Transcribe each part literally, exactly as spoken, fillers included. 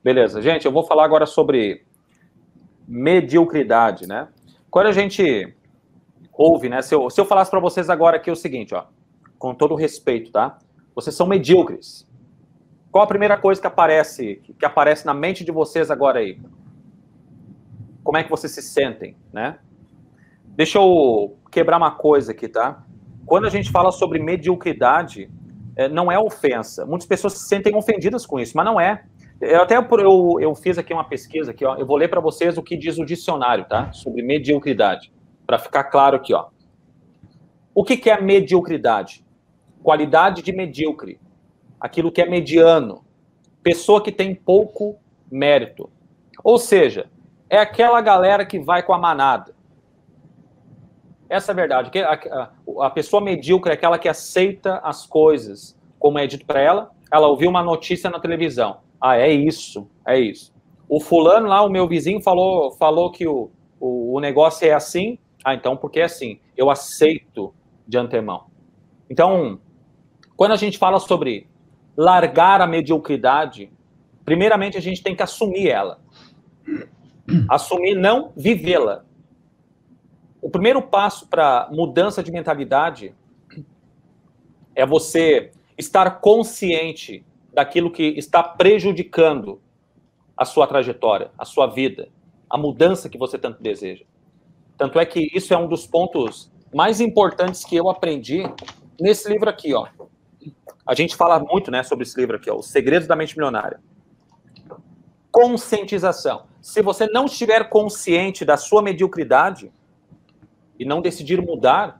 Beleza, gente, eu vou falar agora sobre mediocridade, né? Quando a gente ouve, né? Se eu, se eu falasse para vocês agora aqui o seguinte, ó, com todo respeito, tá? Vocês são medíocres. Qual a primeira coisa que aparece, que aparece na mente de vocês agora aí? Como é que vocês se sentem, né? Deixa eu quebrar uma coisa aqui, tá? Quando a gente fala sobre mediocridade, é, não é ofensa. Muitas pessoas se sentem ofendidas com isso, mas não é. Eu até eu, eu fiz aqui uma pesquisa aqui, ó. Eu vou ler para vocês o que diz o dicionário, tá? Sobre mediocridade, para ficar claro aqui, ó. O que, que é mediocridade? Qualidade de medíocre. Aquilo que é mediano. Pessoa que tem pouco mérito. Ou seja, é aquela galera que vai com a manada. Essa é a verdade. A, a, a pessoa medíocre é aquela que aceita as coisas como é dito para ela. Ela ouviu uma notícia na televisão. Ah, é isso, é isso. O fulano lá, o meu vizinho, falou, falou que o, o, o negócio é assim. Ah, então porque é assim. Eu aceito de antemão. Então, quando a gente fala sobre largar a mediocridade, primeiramente a gente tem que assumir ela. Assumir, não vivê-la. O primeiro passo para mudança de mentalidade é você estar consciente daquilo que está prejudicando a sua trajetória, a sua vida, a mudança que você tanto deseja. Tanto é que isso é um dos pontos mais importantes que eu aprendi nesse livro aqui, ó. A gente fala muito, né, sobre esse livro aqui, ó, Os Segredos da Mente Milionária. Conscientização. Se você não estiver consciente da sua mediocridade e não decidir mudar,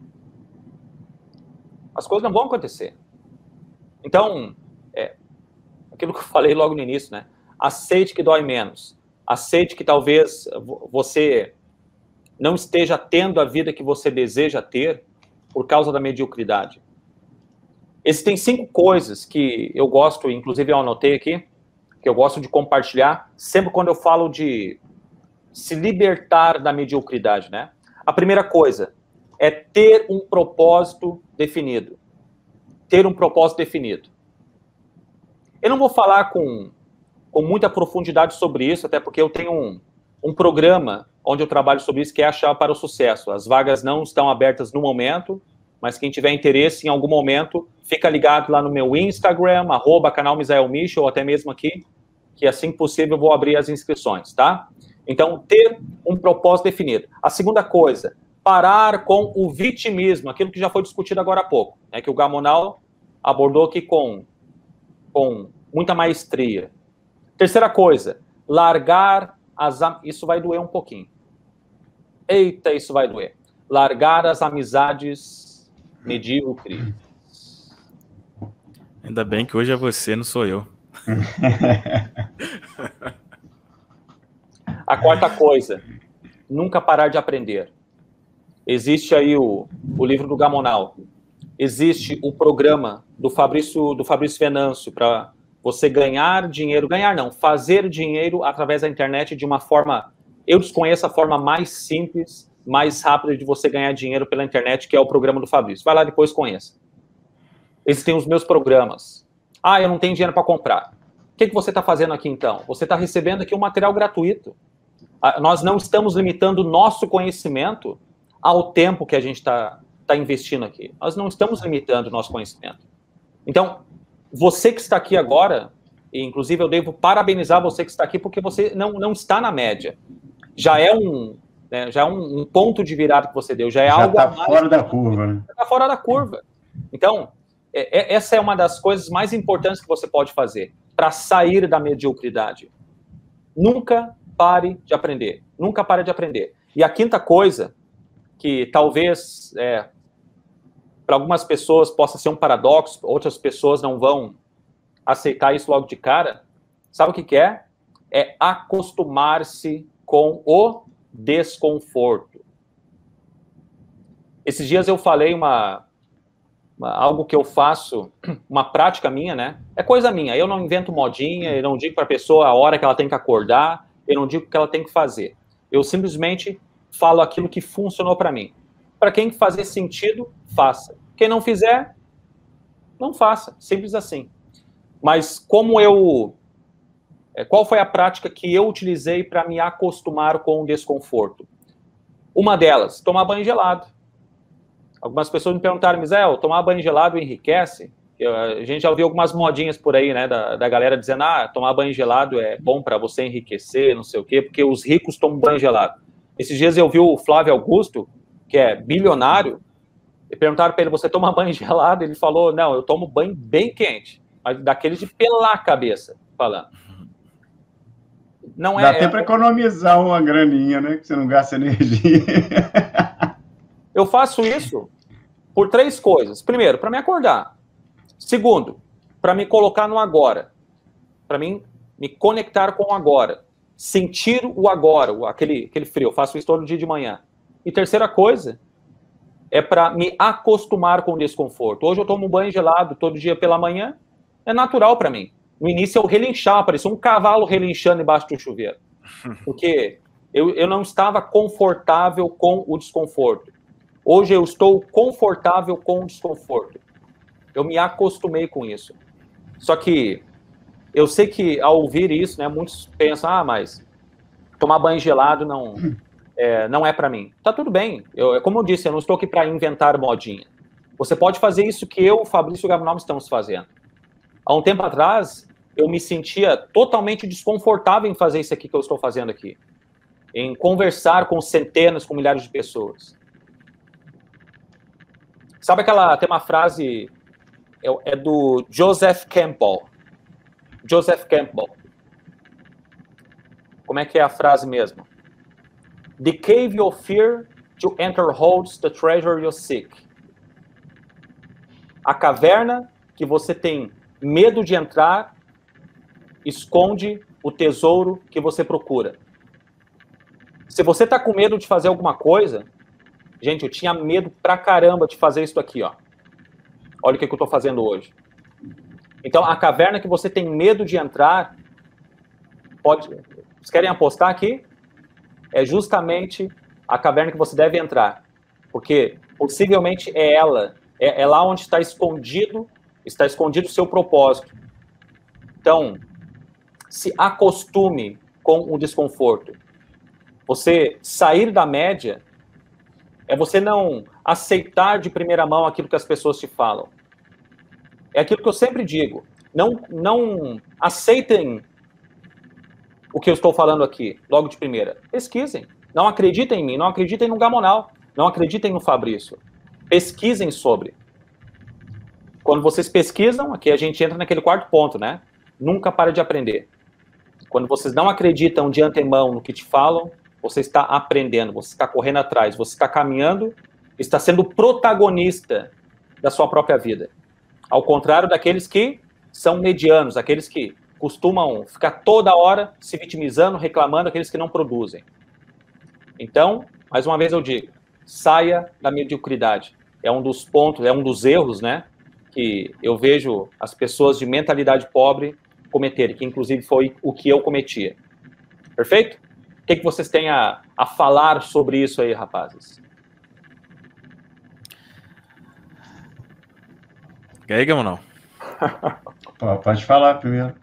as coisas não vão acontecer. Então, é, aquilo que eu falei logo no início, né? Aceite que dói menos. Aceite que talvez você não esteja tendo a vida que você deseja ter por causa da mediocridade. Existem cinco coisas que eu gosto, inclusive eu anotei aqui, que eu gosto de compartilhar sempre quando eu falo de se libertar da mediocridade, né? A primeira coisa é ter um propósito definido. Ter um propósito definido. Eu não vou falar com, com muita profundidade sobre isso, até porque eu tenho um, um programa onde eu trabalho sobre isso, que é a chave para o sucesso. As vagas não estão abertas no momento, mas quem tiver interesse em algum momento, fica ligado lá no meu Instagram, arroba canal Misael Michel, ou até mesmo aqui, que assim que possível eu vou abrir as inscrições, tá? Então, ter um propósito definido. A segunda coisa, parar com o vitimismo, aquilo que já foi discutido agora há pouco, né, que o Gamonal abordou aqui com, com muita maestria. Terceira coisa, largar as... Isso vai doer um pouquinho. Eita, isso vai doer. Largar as amizades medíocres. Ainda bem que hoje é você, não sou eu. A quarta coisa, nunca parar de aprender. Existe aí o, o livro do Gamonal. Existe o programa do Fabrício, do Fabrício Venâncio para você ganhar dinheiro, ganhar não, fazer dinheiro através da internet de uma forma, eu desconheço a forma mais simples, mais rápida de você ganhar dinheiro pela internet, que é o programa do Fabrício. Vai lá depois, conheça. Existem os meus programas. Ah, eu não tenho dinheiro para comprar. O que, que você está fazendo aqui, então? Você está recebendo aqui um material gratuito. Nós não estamos limitando o nosso conhecimento ao tempo que a gente está tá investindo aqui. Nós não estamos limitando o nosso conhecimento. Então, você que está aqui agora, e inclusive eu devo parabenizar você que está aqui, porque você não, não está na média. Já é um, né, já é um, um ponto de virada que você deu. Já é já algo tá a mais. Fora da curva, né? Já está fora da curva. Então, é, é, essa é uma das coisas mais importantes que você pode fazer para sair da mediocridade. Nunca pare de aprender. Nunca pare de aprender. E a quinta coisa, que talvez é, para algumas pessoas possa ser um paradoxo, outras pessoas não vão aceitar isso logo de cara, sabe o que que é? É acostumar-se com o desconforto. Esses dias eu falei uma, uma, algo que eu faço, uma prática minha, né? É coisa minha, eu não invento modinha, eu não digo para a pessoa a hora que ela tem que acordar, eu não digo o que ela tem que fazer. Eu simplesmente falo aquilo que funcionou para mim. Para quem fazer sentido, faça. Quem não fizer, não faça. Simples assim. Mas como eu é, qual foi a prática que eu utilizei para me acostumar com o desconforto? Uma delas, tomar banho gelado. Algumas pessoas me perguntaram, Misael, tomar banho gelado enriquece? A gente já ouviu algumas modinhas por aí, né, da, da galera dizendo, ah, tomar banho gelado é bom para você enriquecer, não sei o quê, porque os ricos tomam banho gelado. Esses dias eu vi o Flávio Augusto, que é bilionário, e perguntaram para ele, você toma banho gelado? Ele falou, não, eu tomo banho bem quente, mas daquele de pelar a cabeça, falando. Não Dá é, até é... para economizar uma graninha, né, que você não gasta energia. Eu faço isso por três coisas. Primeiro, para me acordar. Segundo, para me colocar no agora. Para mim, me conectar com o agora. Sentir o agora, aquele, aquele frio. Eu faço isso todo dia de manhã. E terceira coisa, é para me acostumar com o desconforto. Hoje eu tomo um banho gelado todo dia pela manhã. É natural para mim. No início eu relinchava, parecia um cavalo relinchando embaixo do chuveiro. Porque eu, eu não estava confortável com o desconforto. Hoje eu estou confortável com o desconforto. Eu me acostumei com isso. Só que eu sei que ao ouvir isso, né, muitos pensam, ah, mas tomar banho gelado não é, não é para mim. Tá tudo bem. Eu, como eu disse, eu não estou aqui para inventar modinha. Você pode fazer isso que eu, o Fabrício e o Gabriel estamos fazendo. Há um tempo atrás, eu me sentia totalmente desconfortável em fazer isso aqui que eu estou fazendo aqui. Em conversar com centenas, com milhares de pessoas. Sabe aquela, tem uma frase, é, é do Joseph Campbell. Joseph Campbell. Como é que é a frase mesmo? The cave you fear to enter holds the treasure you seek. A caverna que você tem medo de entrar esconde o tesouro que você procura. Se você está com medo de fazer alguma coisa, gente, eu tinha medo pra caramba de fazer isso aqui, ó. Olha o que, que eu estou fazendo hoje. Então, a caverna que você tem medo de entrar, pode... Vocês querem apostar aqui? É justamente a caverna que você deve entrar. Porque, possivelmente, é ela. É, é lá onde está escondido, está escondido o seu propósito. Então, se acostume com o desconforto. Você sair da média é você não aceitar de primeira mão aquilo que as pessoas te falam. É aquilo que eu sempre digo. Não, não aceitem o que eu estou falando aqui, logo de primeira. Pesquisem. Não acreditem em mim, não acreditem no Gamonal, não acreditem no Fabrício. Pesquisem sobre. Quando vocês pesquisam, aqui a gente entra naquele quarto ponto, né? Nunca para de aprender. Quando vocês não acreditam de antemão no que te falam, você está aprendendo, você está correndo atrás, você está caminhando, está sendo protagonista da sua própria vida. Ao contrário daqueles que são medianos, aqueles que costumam ficar toda hora se vitimizando, reclamando, aqueles que não produzem. Então, mais uma vez eu digo, saia da mediocridade. É um dos pontos, é um dos erros, né, que eu vejo as pessoas de mentalidade pobre cometerem, que inclusive foi o que eu cometia. Perfeito? O que, que vocês têm a, a falar sobre isso aí, rapazes? E aí, Gamonal? Pode falar primeiro.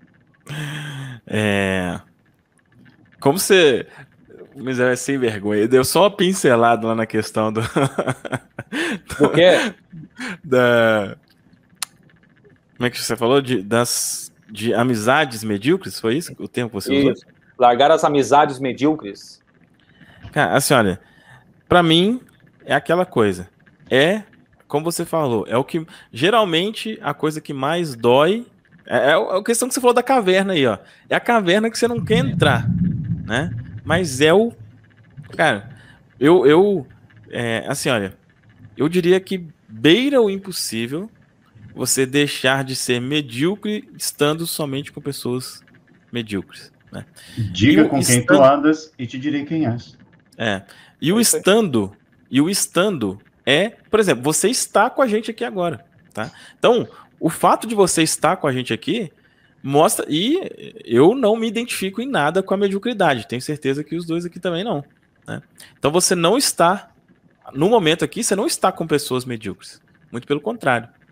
É... Como você... Mas é sem vergonha. Deu só uma pincelada lá na questão do... Do quê? Da... Como é que você falou? De, das... de amizades medíocres? Foi isso o termo que você usou? Isso. Largar as amizades medíocres. Cara, assim, olha, pra mim é aquela coisa. É, como você falou, é o que geralmente a coisa que mais dói é, é a questão que você falou da caverna aí, ó. É a caverna que você não quer entrar, né? Mas é o, cara, eu, eu é, assim, olha, eu diria que beira o impossível você deixar de ser medíocre estando somente com pessoas medíocres. Né? Diga com quem tu andas e te direi quem és. É. E o estando, e o estando é, por exemplo, você está com a gente aqui agora, tá? Então, o fato de você estar com a gente aqui mostra, e eu não me identifico em nada com a mediocridade, tenho certeza que os dois aqui também não, né? Então você não está, no momento aqui, você não está com pessoas medíocres, muito pelo contrário,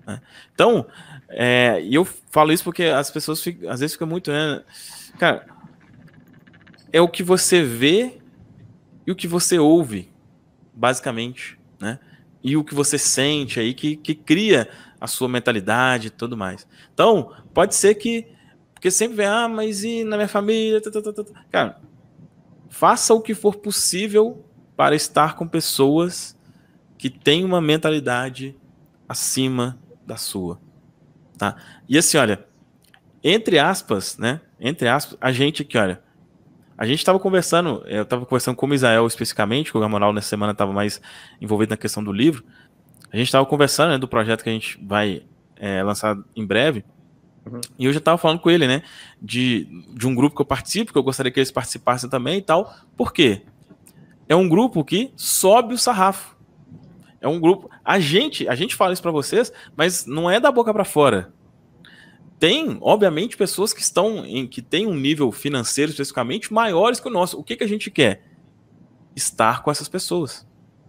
né? Então, é, e eu falo isso porque as pessoas ficam, às vezes ficam muito, né? Cara, é o que você vê e o que você ouve, basicamente, né? E o que você sente aí que, que cria a sua mentalidade e tudo mais. Então, pode ser que, porque sempre vem, ah, mas e na minha família? Tá, tá, tá, tá. Cara, faça o que for possível para estar com pessoas que têm uma mentalidade acima da sua, tá? E assim, olha, entre aspas, né? Entre aspas, a gente aqui, olha, a gente estava conversando, eu estava conversando com o Misael especificamente, que o Gamonal nessa semana estava mais envolvido na questão do livro. A gente estava conversando, né, do projeto que a gente vai é, lançar em breve. Uhum. E eu já estava falando com ele, né, de, de um grupo que eu participo, que eu gostaria que eles participassem também e tal. Por quê? É um grupo que sobe o sarrafo. É um grupo... A gente, a gente fala isso para vocês, mas não é da boca para fora. Tem, obviamente, pessoas que estão em, que têm um nível financeiro especificamente maiores que o nosso. O que, que a gente quer? Estar com essas pessoas,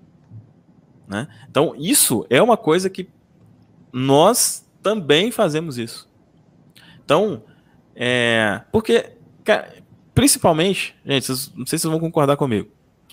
né? Então, isso é uma coisa que nós também fazemos isso. Então, é, porque, cara, principalmente, gente, vocês, não sei se vocês vão concordar comigo.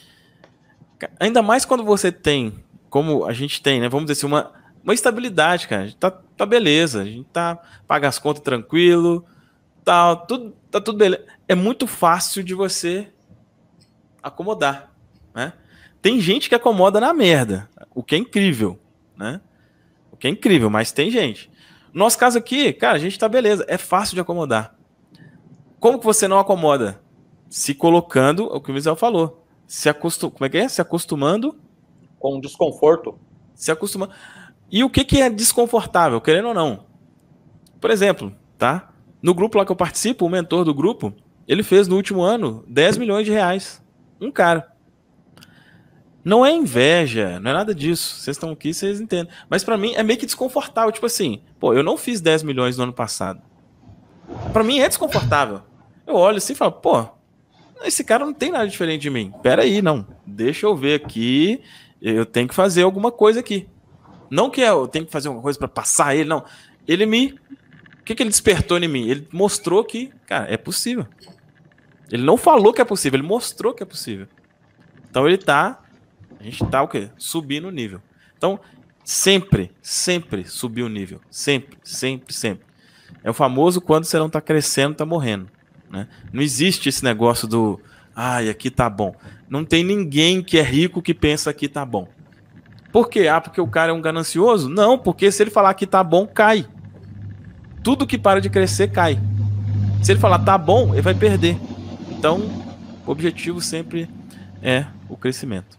Ainda mais quando você tem, como a gente tem, né? Vamos dizer assim, uma, uma estabilidade, cara. A gente tá, tá beleza, a gente tá paga as contas tranquilo, tá tudo, tá tudo beleza. É muito fácil de você acomodar, né? Tem gente que acomoda na merda, o que é incrível, né? O que é incrível, mas tem gente. No nosso caso aqui, cara, a gente tá beleza, é fácil de acomodar. Como que você não acomoda? Se colocando, o que o Misael falou, se acostum, como é que é? Se acostumando com desconforto. Se acostumando. E o que que é desconfortável, querendo ou não? Por exemplo, tá? No grupo lá que eu participo, o mentor do grupo, ele fez no último ano dez milhões de reais. Um cara. Não é inveja, não é nada disso. Vocês estão aqui, vocês entendem. Mas pra mim é meio que desconfortável. Tipo assim, pô, eu não fiz dez milhões no ano passado. Pra mim é desconfortável. Eu olho assim e falo, pô, esse cara não tem nada diferente de mim. Pera aí, não. Deixa eu ver aqui. Eu tenho que fazer alguma coisa aqui. Não que eu tenho que fazer alguma coisa pra passar ele, não. Ele me... O que que ele despertou em mim? Ele mostrou que, cara, é possível. Ele não falou que é possível, ele mostrou que é possível. Então ele tá... A gente tá o quê? Subindo o nível. Então, sempre, sempre subir o nível. Sempre, sempre, sempre. É o famoso quando você não tá crescendo, tá morrendo, né? Não existe esse negócio do... Ai, aqui tá bom. Não tem ninguém que é rico que pensa que tá bom. Por quê? Ah, porque o cara é um ganancioso? Não, porque se ele falar que tá bom, cai. Tudo que para de crescer, cai. Se ele falar tá bom, ele vai perder. Então, o objetivo sempre é o crescimento.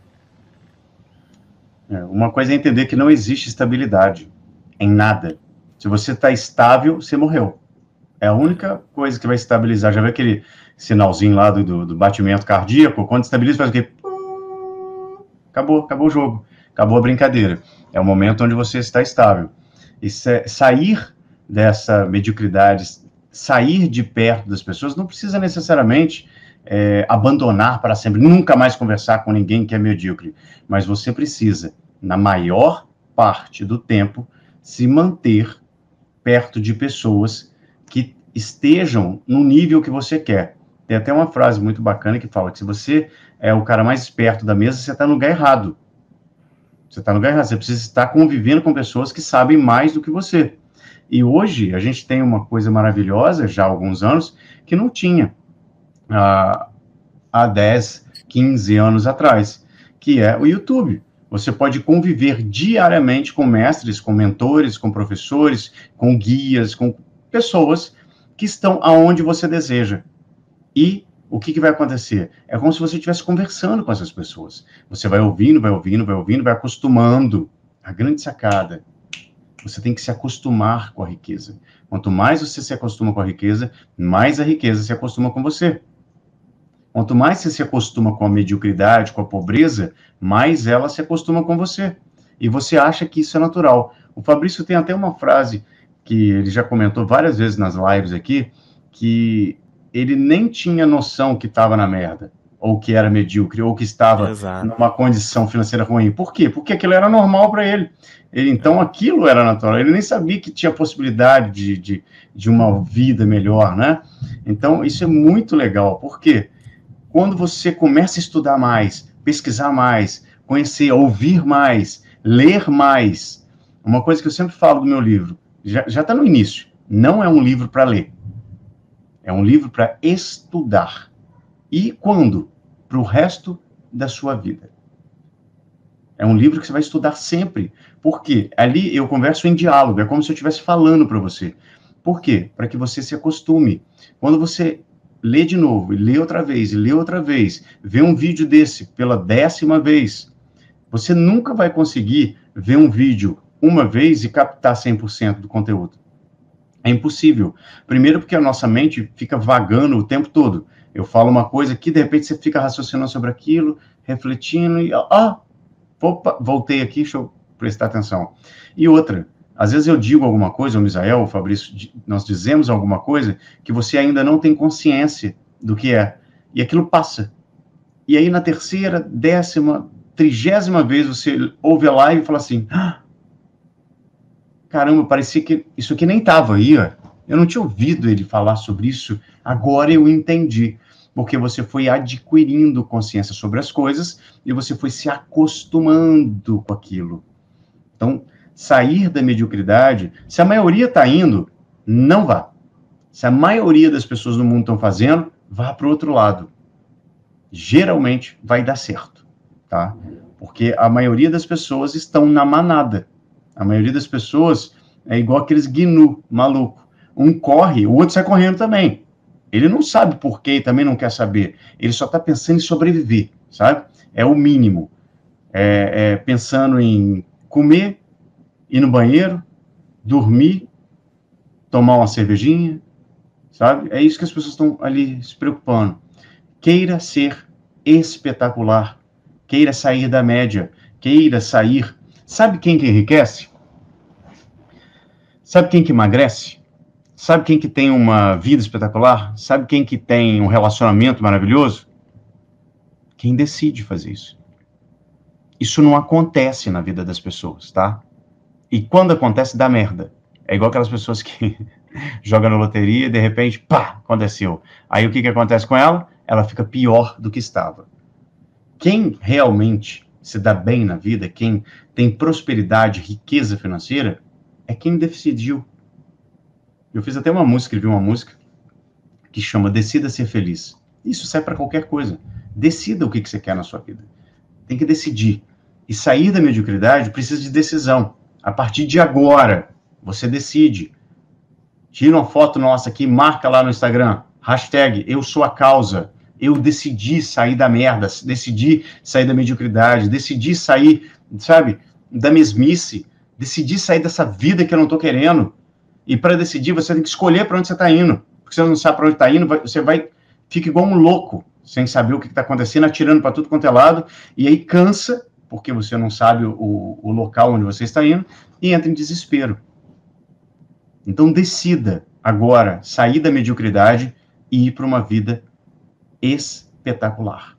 É, uma coisa é entender que não existe estabilidade em nada. Se você está estável, você morreu. É a única coisa que vai estabilizar. Já viu aquele sinalzinho lá do, do, do batimento cardíaco? Quando estabiliza, faz o quê? Acabou, acabou o jogo. Acabou a brincadeira. É o momento onde você está estável. E sa- sair dessa mediocridade, sair de perto das pessoas, não precisa necessariamente é, abandonar para sempre, nunca mais conversar com ninguém que é medíocre. Mas você precisa, na maior parte do tempo, se manter perto de pessoas que estejam no nível que você quer. Tem até uma frase muito bacana que fala que se você é o cara mais esperto da mesa, você está no lugar errado. Você está no lugar errado. Você precisa estar convivendo com pessoas que sabem mais do que você. E hoje a gente tem uma coisa maravilhosa, já há alguns anos, que não tinha há, há dez, quinze anos atrás, que é o YouTube. Você pode conviver diariamente com mestres, com mentores, com professores, com guias, com pessoas que estão aonde você deseja. E o que, que vai acontecer? É como se você estivesse conversando com essas pessoas. Você vai ouvindo, vai ouvindo, vai ouvindo, vai acostumando. A grande sacada, você tem que se acostumar com a riqueza. Quanto mais você se acostuma com a riqueza, mais a riqueza se acostuma com você. Quanto mais você se acostuma com a mediocridade, com a pobreza, mais ela se acostuma com você. E você acha que isso é natural. O Fabrício tem até uma frase que ele já comentou várias vezes nas lives aqui, que ele nem tinha noção que estava na merda. ou que era medíocre, ou que estava Exato. numa condição financeira ruim. Por quê? Porque aquilo era normal para ele. ele. Então, aquilo era natural. Ele nem sabia que tinha possibilidade de, de, de uma vida melhor, né? Então, isso é muito legal. Por quê? Quando você começa a estudar mais, pesquisar mais, conhecer, ouvir mais, ler mais, uma coisa que eu sempre falo do meu livro, já está no início, não é um livro para ler, é um livro para estudar. E quando? Para o resto da sua vida. É um livro que você vai estudar sempre. Por quê? Ali eu converso em diálogo, é como se eu estivesse falando para você. Por quê? Para que você se acostume. Quando você lê de novo, e lê outra vez, e lê outra vez, vê um vídeo desse pela décima vez, você nunca vai conseguir ver um vídeo uma vez e captar cem por cento do conteúdo. É impossível. Primeiro porque a nossa mente fica vagando o tempo todo. Eu falo uma coisa que, de repente, você fica raciocinando sobre aquilo, refletindo, e, ah, opa, voltei aqui, deixa eu prestar atenção. E outra, às vezes eu digo alguma coisa, o Misael, o Fabrício, nós dizemos alguma coisa que você ainda não tem consciência do que é. E aquilo passa. E aí, na terceira, décima, trigésima vez, você ouve a live e fala assim, ah, caramba, parecia que isso aqui nem estava aí, ó. Eu não tinha ouvido ele falar sobre isso, agora eu entendi. Porque você foi adquirindo consciência sobre as coisas e você foi se acostumando com aquilo. Então, sair da mediocridade, se a maioria está indo, não vá. Se a maioria das pessoas no mundo estão fazendo, vá para o outro lado. Geralmente vai dar certo, tá? Porque a maioria das pessoas estão na manada. A maioria das pessoas é igual aqueles gnu, maluco. Um corre, o outro sai correndo também. Ele não sabe por quê e também não quer saber. Ele só está pensando em sobreviver, sabe? É o mínimo. É, é pensando em comer, ir no banheiro, dormir, tomar uma cervejinha, sabe? É isso que as pessoas estão ali se preocupando. Queira ser espetacular. Queira sair da média. Queira sair. Sabe quem que enriquece? Sabe quem que emagrece? Sabe quem que tem uma vida espetacular? Sabe quem que tem um relacionamento maravilhoso? Quem decide fazer isso. Isso não acontece na vida das pessoas, tá? E quando acontece, dá merda. É igual aquelas pessoas que jogam na loteria e de repente, pá, aconteceu. Aí o que que acontece com ela? Ela fica pior do que estava. Quem realmente se dá bem na vida, quem tem prosperidade, riqueza financeira, é quem decidiu. Eu fiz até uma música, escrevi uma música que chama Decida Ser Feliz. Isso serve para qualquer coisa. Decida o que, que você quer na sua vida. Tem que decidir. E sair da mediocridade precisa de decisão. A partir de agora, você decide. Tira uma foto nossa aqui, marca lá no Instagram, hashtag eu sou a causa. Eu decidi sair da merda, decidi sair da mediocridade, decidi sair, sabe, da mesmice, decidi sair dessa vida que eu não tô querendo. E para decidir, você tem que escolher para onde você está indo. Porque você não sabe para onde está indo, você vai, fica igual um louco, sem saber o que está acontecendo, atirando para tudo quanto é lado, e aí cansa, porque você não sabe o, o local onde você está indo, e entra em desespero. Então decida agora sair da mediocridade e ir para uma vida espetacular.